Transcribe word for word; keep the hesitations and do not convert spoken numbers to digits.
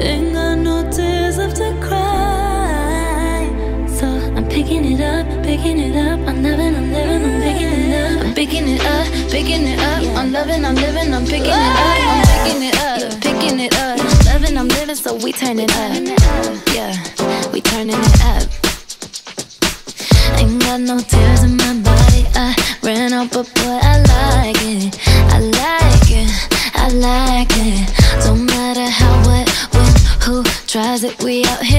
Ain't got no tears left to cry, so I'm picking it up, picking it up. I'm loving, I'm living, I'm picking it up. I'm picking it up, picking it up. I'm loving, I'm living, I'm picking it up. I'm picking it up, picking it up. Loving, I'm living, so we turn it up. Yeah, we turning it up. Ain't got no tears in my body. I ran out, but boy, I like it. I like it, I like it. Don't matter how, what, when, who tries it. We out here.